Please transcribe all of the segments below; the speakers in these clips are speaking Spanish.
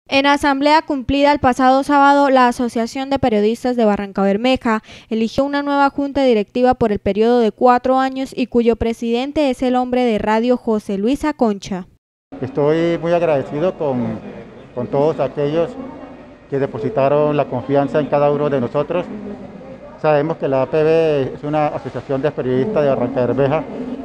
En asamblea cumplida el pasado sábado, la Asociación de Periodistas de Barrancabermeja eligió una nueva junta directiva por el periodo de 4 años y cuyo presidente es el hombre de radio José Luis Aconcha. Estoy muy agradecido con todos aquellos que depositaron la confianza en cada uno de nosotros. Sabemos que la APB es una asociación de periodistas de Barrancabermeja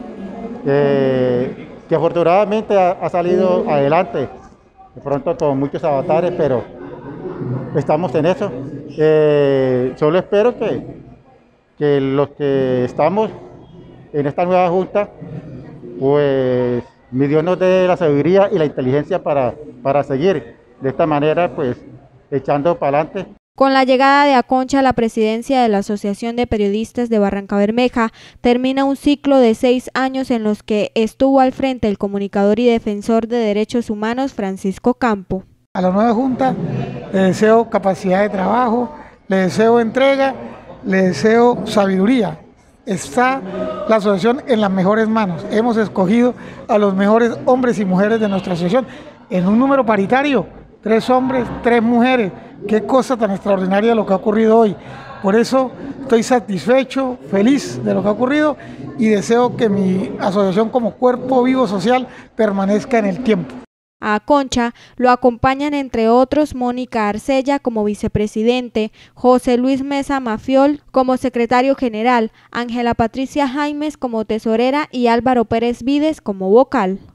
que afortunadamente ha salido adelante, de pronto con muchos avatares, pero estamos en eso. Solo espero que los que estamos en esta nueva junta, pues mi Dios nos dé la sabiduría y la inteligencia para seguir de esta manera, pues echando para adelante. Con la llegada de Aconcha a la presidencia de la Asociación de Periodistas de Barrancabermeja, termina un ciclo de 6 años en los que estuvo al frente el comunicador y defensor de derechos humanos Francisco Campo. A la nueva junta le deseo capacidad de trabajo, le deseo entrega, le deseo sabiduría. Está la asociación en las mejores manos. Hemos escogido a los mejores hombres y mujeres de nuestra asociación en un número paritario, 3 hombres, 3 mujeres. Qué cosa tan extraordinaria lo que ha ocurrido hoy. Por eso estoy satisfecho, feliz de lo que ha ocurrido y deseo que mi asociación como cuerpo vivo social permanezca en el tiempo. A Aconcha lo acompañan entre otros Mónica Arcella como vicepresidente, José Luis Mesa Mafiol como secretario general, Ángela Patricia Jaimes como tesorera y Álvaro Pérez Vides como vocal.